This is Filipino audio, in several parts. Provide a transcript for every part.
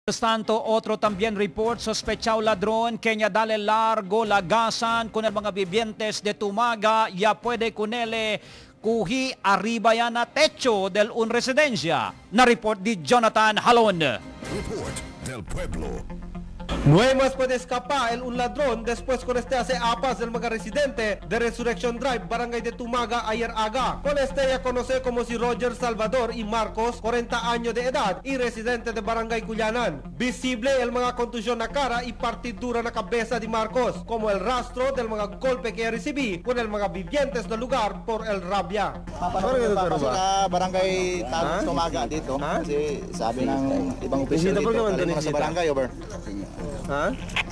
Tanto, otro también report, sospechado ladrón que ya dale largo lagasan con el mga vivientes de Tumaga, ya puede con él kuhi arriba ya na techo del un residencia. Na report di Jonathan Halon. Report del Pueblo. No hay más puede escapar un ladrón después con este hace apas del mga residente de Resurrection Drive, Barangay de Tumaga, ayer aga. Con este ya conoce como si Roger Salvador y Marcos, 40 años de edad y residente de Barangay Culianan. Visible el mga contusión na cara y partidura na cabeza de Marcos, como el rastro del mga golpe que recibí con el mga vivientes del lugar por el rabia. Papasok sa Barangay Tumaga dito kasi sabi ng ibang opisyal dito mga sa barangay over. Ha?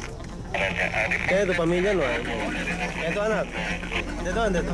Kaya ito pamilya no? Ito anak. Dito.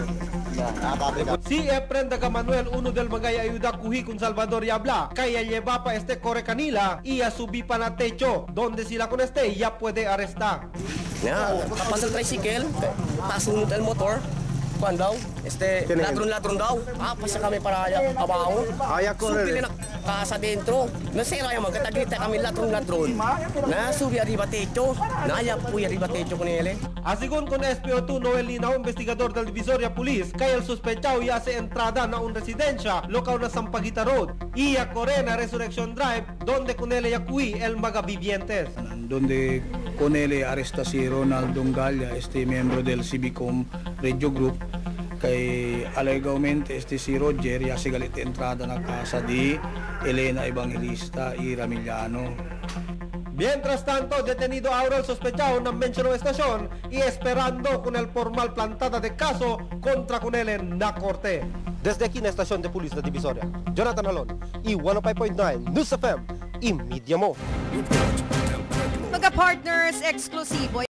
Si Efren Daga Manuel, uno del mga ayuda kuhi con Salvador Yabla, kaya lleva pa este corre canila y a subir pa na techo, donde sila con este ya puede arrestar. Tapos ang tricycle, pasunod ang motor, kuan daw, ladron daw. Pasya kami para abaho. Subi na kasa dentro. Nasira yung magkatagrita kami ladron. Nasubi arriba techo, naya po arriba techo con ele. Asigon con SPO2 Noel Linao, investigador del Divisoria Police, kaya el sospechado ya hace entrada na un residencia, local na Sampaguita Road, y a Corena Resurrection Drive, donde con ele ya kui el mga vivientes. Donde con él arresta si Ronaldo Ngalla, miembro del Civicom Radio Group, kay alegadamente si Roger ya se galit entrada na casa di Elena Evangelista y Ramillano. Mientras tanto, detenido ahora el sospechado en mencionó estación y esperando con el formal plantada de caso contra con él en la corte. Desde aquí en la estación de policía de Divisoria, Jonathan Halon y 105.9 News FM y Media Mo. Report del Pueblo. Mga partners, eksklusibo